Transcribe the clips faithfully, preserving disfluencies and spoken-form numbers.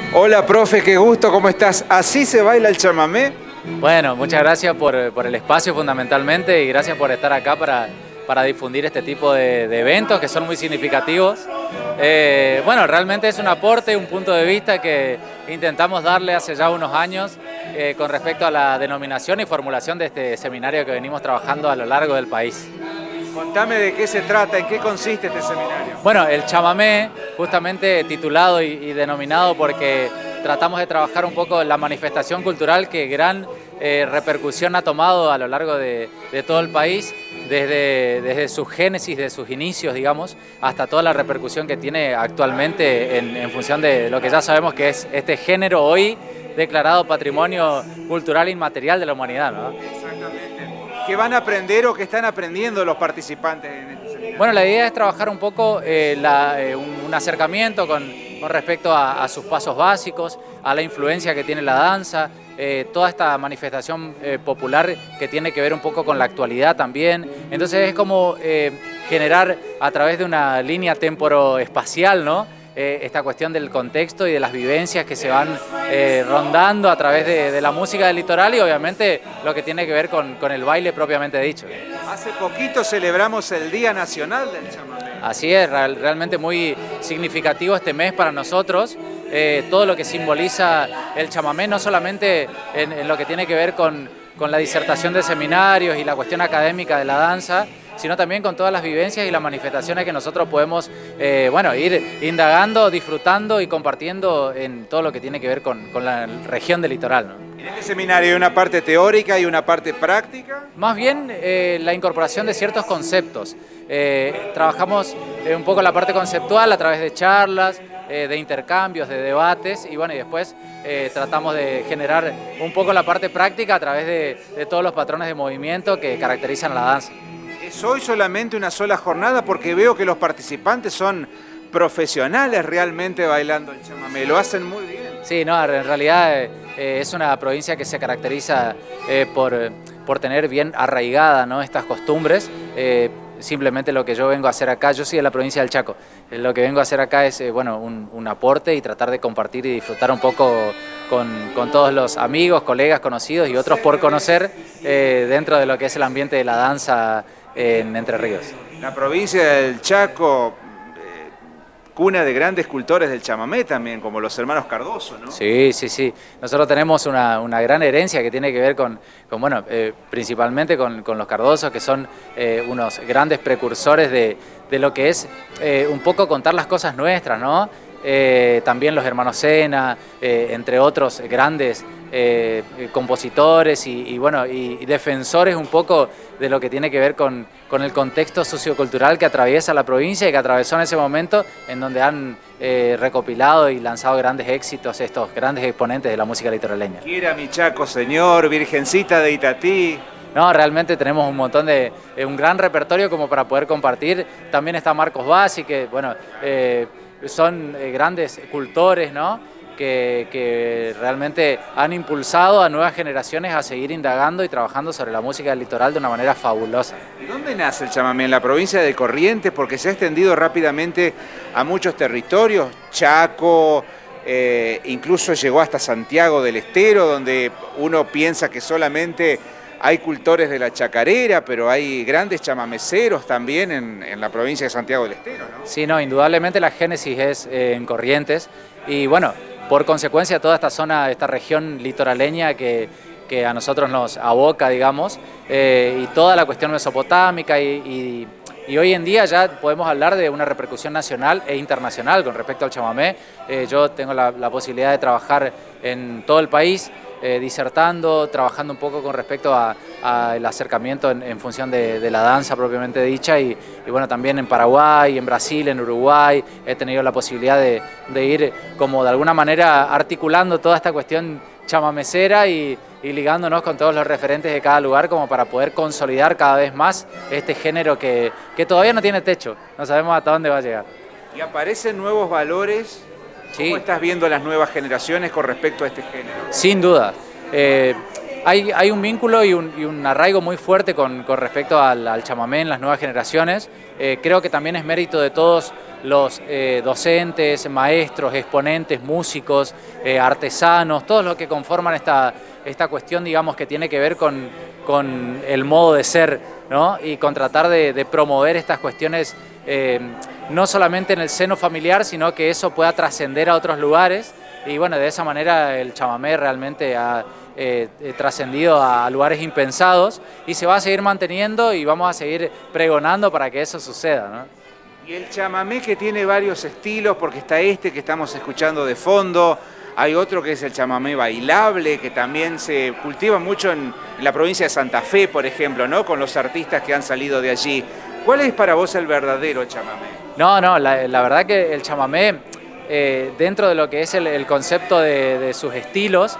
Hola, profe, qué gusto, ¿cómo estás? ¿Así se baila el chamamé? Bueno, muchas gracias por, por el espacio fundamentalmente y gracias por estar acá para, para difundir este tipo de, de eventos que son muy significativos. Eh, bueno, realmente es un aporte, un punto de vista que intentamos darle hace ya unos años eh, con respecto a la denominación y formulación de este seminario que venimos trabajando a lo largo del país. Contame de qué se trata, en qué consiste este seminario. Bueno, el chamamé, justamente titulado y, y denominado porque tratamos de trabajar un poco la manifestación cultural que gran eh, repercusión ha tomado a lo largo de, de todo el país, desde, desde su génesis, de sus inicios, digamos, hasta toda la repercusión que tiene actualmente en, en función de lo que ya sabemos que es este género hoy declarado Patrimonio Cultural Inmaterial de la Humanidad, ¿no? Exactamente. ¿Qué van a aprender o qué están aprendiendo los participantes en este seminario? Bueno, la idea es trabajar un poco eh, la, eh, un, un acercamiento con, con respecto a, a sus pasos básicos, a la influencia que tiene la danza, eh, toda esta manifestación eh, popular que tiene que ver un poco con la actualidad también. Entonces es como eh, generar a través de una línea temporoespacial, ¿no? Eh, esta cuestión del contexto y de las vivencias que se van eh, rondando a través de, de la música del litoral y obviamente lo que tiene que ver con, con el baile propiamente dicho. Hace poquito celebramos el Día Nacional del Chamamé. Así es, real, realmente muy significativo este mes para nosotros, eh, todo lo que simboliza el chamamé, no solamente en, en lo que tiene que ver con, con la disertación de seminarios y la cuestión académica de la danza, sino también con todas las vivencias y las manifestaciones que nosotros podemos eh, bueno, ir indagando, disfrutando y compartiendo en todo lo que tiene que ver con, con la región del litoral, ¿no? En este seminario hay una parte teórica y una parte práctica. Más bien eh, la incorporación de ciertos conceptos. Eh, trabajamos eh, un poco la parte conceptual a través de charlas, eh, de intercambios, de debates y bueno, y después eh, tratamos de generar un poco la parte práctica a través de, de todos los patrones de movimiento que caracterizan a la danza. ¿Es hoy solamente una sola jornada? Porque veo que los participantes son profesionales realmente bailando el chamamé, lo hacen muy bien. Sí, no, en realidad eh, es una provincia que se caracteriza eh, por, por tener bien arraigada, ¿no?, estas costumbres. Eh, simplemente lo que yo vengo a hacer acá, yo soy de la provincia del Chaco, eh, lo que vengo a hacer acá es eh, bueno, un, un aporte y tratar de compartir y disfrutar un poco con, con todos los amigos, colegas, conocidos y otros por conocer eh, dentro de lo que es el ambiente de la danza en Entre Ríos. La provincia del Chaco, eh, cuna de grandes cultores del chamamé también, como los hermanos Cardoso, ¿no? Sí, sí, sí. Nosotros tenemos una, una gran herencia que tiene que ver con, con bueno, eh, principalmente con, con los Cardosos, que son eh, unos grandes precursores de, de lo que es eh, un poco contar las cosas nuestras, ¿no? Eh, también los hermanos Sena, eh, entre otros grandes eh, compositores y, y, bueno, y, y defensores un poco de lo que tiene que ver con, con el contexto sociocultural que atraviesa la provincia y que atravesó en ese momento, en donde han eh, recopilado y lanzado grandes éxitos estos grandes exponentes de la música litoraleña. Quiera mi Chaco, señor, Virgencita de Itatí. No, realmente tenemos un montón de, eh, un gran repertorio como para poder compartir. También está Marcos Bassi, que bueno, eh, son eh, grandes cultores, ¿no?, que, que realmente han impulsado a nuevas generaciones a seguir indagando y trabajando sobre la música del litoral de una manera fabulosa. ¿Y dónde nace el chamamé? ¿En la provincia de Corrientes? Porque se ha extendido rápidamente a muchos territorios, Chaco, eh, incluso llegó hasta Santiago del Estero, donde uno piensa que solamente hay cultores de la chacarera, pero hay grandes chamameceros también en, en la provincia de Santiago del Estero, ¿no? Sí, no, indudablemente la génesis es eh, en Corrientes y bueno, por consecuencia toda esta zona, esta región litoraleña que, que a nosotros nos aboca, digamos, eh, y toda la cuestión mesopotámica y, y, y hoy en día ya podemos hablar de una repercusión nacional e internacional con respecto al chamamé. Eh, yo tengo la, la posibilidad de trabajar en todo el país, Eh, disertando, trabajando un poco con respecto al acercamiento en, en función de, de la danza propiamente dicha y, y bueno, también en Paraguay, en Brasil, en Uruguay, he tenido la posibilidad de, de ir como de alguna manera articulando toda esta cuestión chamamecera y, y ligándonos con todos los referentes de cada lugar como para poder consolidar cada vez más este género que, que todavía no tiene techo, no sabemos hasta dónde va a llegar. ¿Y aparecen nuevos valores? ¿Cómo Sí. estás viendo las nuevas generaciones con respecto a este género? Sin duda. Eh, hay, hay un vínculo y un, y un arraigo muy fuerte con, con respecto al, al chamamé en las nuevas generaciones. Eh, creo que también es mérito de todos los eh, docentes, maestros, exponentes, músicos, eh, artesanos, todos los que conforman esta, esta cuestión, digamos, que tiene que ver con, con el modo de ser, ¿no? Y con tratar de, de promover estas cuestiones eh, no solamente en el seno familiar, sino que eso pueda trascender a otros lugares. Y bueno, de esa manera el chamamé realmente ha eh, eh, trascendido a lugares impensados y se va a seguir manteniendo y vamos a seguir pregonando para que eso suceda, ¿no? Y el chamamé, que tiene varios estilos, porque está este que estamos escuchando de fondo, hay otro que es el chamamé bailable, que también se cultiva mucho en, en la provincia de Santa Fe, por ejemplo, ¿no? Con los artistas que han salido de allí. ¿Cuál es para vos el verdadero chamamé? No, no, la, la verdad que el chamamé, eh, dentro de lo que es el, el concepto de, de sus estilos,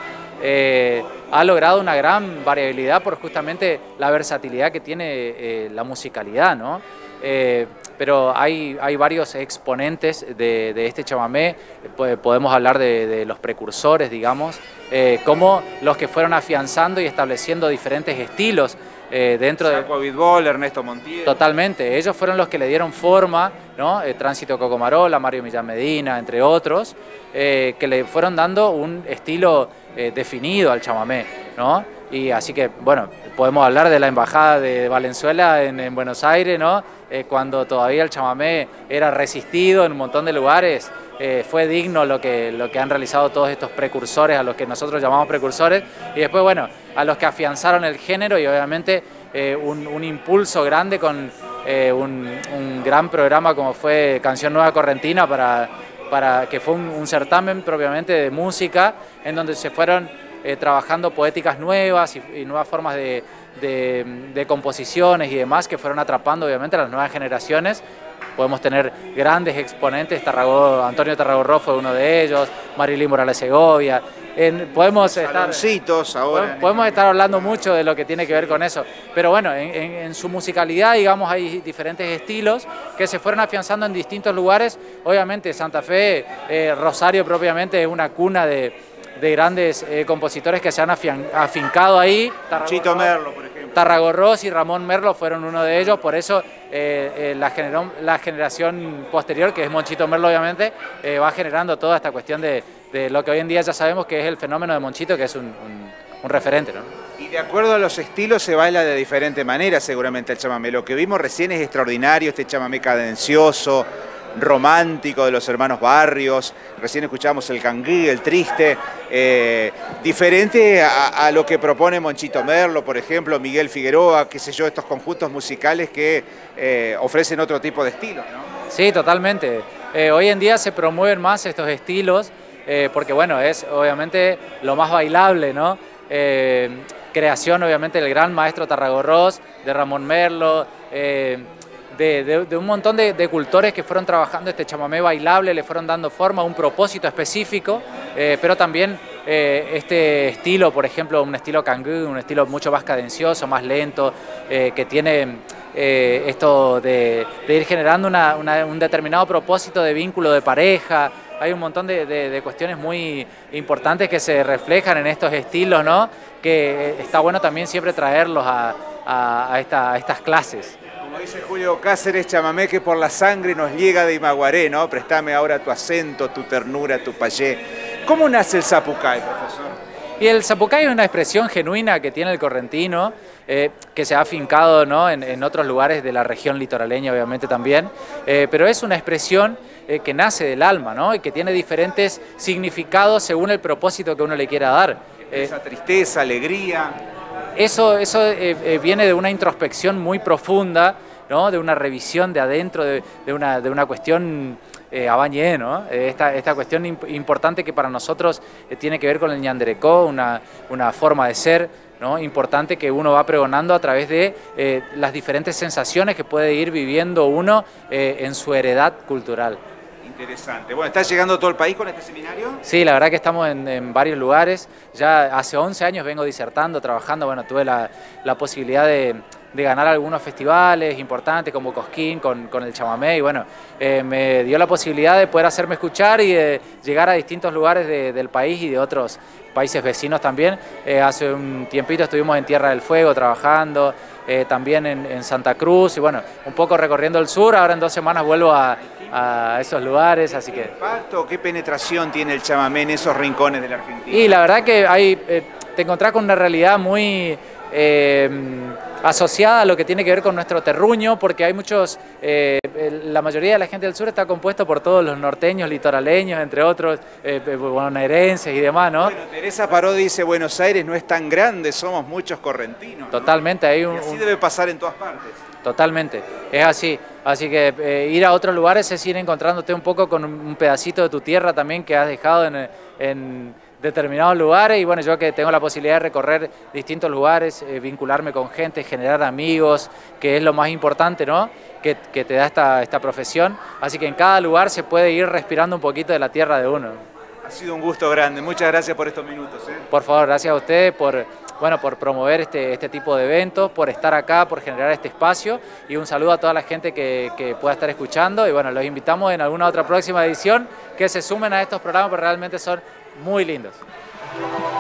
eh, ha logrado una gran variabilidad por justamente la versatilidad que tiene eh, la musicalidad, ¿no? Eh, pero hay, hay varios exponentes de, de este chamamé, podemos hablar de, de los precursores, digamos, eh, como los que fueron afianzando y estableciendo diferentes estilos eh, dentro de... Saco Vidbol, Ernesto Montiel. Totalmente, ellos fueron los que le dieron forma, ¿no? Eh, Tránsito Cocomarola, Mario Millán Medina, entre otros, eh, que le fueron dando un estilo eh, definido al chamamé, ¿no? Y así que, bueno, podemos hablar de la embajada de Valenzuela en, en Buenos Aires, ¿no? Eh, cuando todavía el chamamé era resistido en un montón de lugares, eh, fue digno lo que, lo que han realizado todos estos precursores, a los que nosotros llamamos precursores, y después, bueno, a los que afianzaron el género y obviamente eh, un, un impulso grande con eh, un, un gran programa como fue Canción Nueva Correntina, para, para, que fue un, un certamen propiamente de música, en donde se fueron Eh, trabajando poéticas nuevas y, y nuevas formas de, de, de composiciones y demás, que fueron atrapando obviamente a las nuevas generaciones. Podemos tener grandes exponentes, Tarragó, Antonio Tarragorró fue uno de ellos, Marilyn Morales Segovia. En, podemos estar, ahora podemos estar hablando mucho de lo que tiene que ver con eso, pero bueno, en, en, en su musicalidad, digamos, hay diferentes estilos que se fueron afianzando en distintos lugares. Obviamente Santa Fe, eh, Rosario propiamente es una cuna de de grandes eh, compositores que se han afian, afincado ahí. Monchito Merlo, por ejemplo. Tarragorrós y Ramón Merlo fueron uno de ellos, por eso eh, eh, la, generó, la generación posterior, que es Monchito Merlo obviamente, eh, va generando toda esta cuestión de, de lo que hoy en día ya sabemos que es el fenómeno de Monchito, que es un, un, un referente, ¿no? Y de acuerdo a los estilos se baila de diferente manera seguramente el chamamé. Lo que vimos recién es extraordinario, este chamamé cadencioso, romántico de los hermanos Barrios, recién escuchamos el canguí, el triste, eh, diferente a, a lo que propone Monchito Merlo, por ejemplo, Miguel Figueroa, qué sé yo, estos conjuntos musicales que eh, ofrecen otro tipo de estilos, ¿no? Sí, totalmente. Eh, hoy en día se promueven más estos estilos, eh, porque bueno, es obviamente lo más bailable, ¿no? Eh, creación obviamente del gran maestro Tarragorrós, de Ramón Merlo, eh, De, de, de un montón de, de cultores que fueron trabajando este chamamé bailable, le fueron dando forma, un propósito específico, eh, pero también eh, este estilo, por ejemplo, un estilo canguí, un estilo mucho más cadencioso, más lento, eh, que tiene eh, esto de, de ir generando una, una, un determinado propósito de vínculo de pareja. Hay un montón de, de, de cuestiones muy importantes que se reflejan en estos estilos, ¿no? Que está bueno también siempre traerlos a, a, a, esta, a estas clases. Como dice Julio Cáceres, chamamé que por la sangre nos llega de Imaguaré, ¿no? Préstame ahora tu acento, tu ternura, tu payé. ¿Cómo nace el zapucay, profesor? Y el zapucay es una expresión genuina que tiene el correntino, eh, que se ha afincado, ¿no? en, en otros lugares de la región litoraleña, obviamente también, eh, pero es una expresión eh, que nace del alma, ¿no? Y que tiene diferentes significados según el propósito que uno le quiera dar. Eh, Esa tristeza, alegría... Eso, eso eh, eh, viene de una introspección muy profunda, ¿no? De una revisión de adentro, de, de, una, de una cuestión eh, abañé, ¿no? Esta, esta cuestión imp importante que para nosotros eh, tiene que ver con el ñanderecó, una, una forma de ser, ¿no? Importante que uno va pregonando a través de eh, las diferentes sensaciones que puede ir viviendo uno eh, en su heredad cultural. Interesante. Bueno, ¿está llegando todo el país con este seminario? Sí, la verdad que estamos en, en varios lugares. Ya hace once años vengo disertando, trabajando. Bueno, tuve la, la posibilidad de, de ganar algunos festivales importantes como Cosquín, con, con el chamamé, y bueno, eh, me dio la posibilidad de poder hacerme escuchar y de llegar a distintos lugares de, del país y de otros países vecinos también. Eh, hace un tiempito estuvimos en Tierra del Fuego trabajando, eh, también en, en Santa Cruz, y bueno, un poco recorriendo el sur. Ahora en dos semanas vuelvo a, a esos lugares, así que... ¿Qué impacto, qué penetración tiene el chamamé en esos rincones de la Argentina? Y la verdad que hay, eh, te encontrás con una realidad muy... Eh, asociada a lo que tiene que ver con nuestro terruño, porque hay muchos, eh, la mayoría de la gente del sur está compuesto por todos los norteños, litoraleños, entre otros, eh, bonaerenses y demás, ¿no? Bueno, Teresa Paró dice, Buenos Aires no es tan grande, somos muchos correntinos, ¿no? Totalmente. Hay un, y así debe pasar en todas partes. Totalmente, es así. Así que eh, ir a otros lugares es ir encontrándote un poco con un pedacito de tu tierra también que has dejado en... en determinados lugares, y bueno, yo que tengo la posibilidad de recorrer distintos lugares, eh, vincularme con gente, generar amigos, que es lo más importante, ¿no? Que, que te da esta, esta profesión, así que en cada lugar se puede ir respirando un poquito de la tierra de uno. Ha sido un gusto grande, muchas gracias por estos minutos, ¿eh? Por favor, gracias a ustedes por, bueno, por promover este, este tipo de eventos, por estar acá, por generar este espacio, y un saludo a toda la gente que, que pueda estar escuchando, y bueno, los invitamos en alguna otra próxima edición que se sumen a estos programas, porque realmente son muy lindos.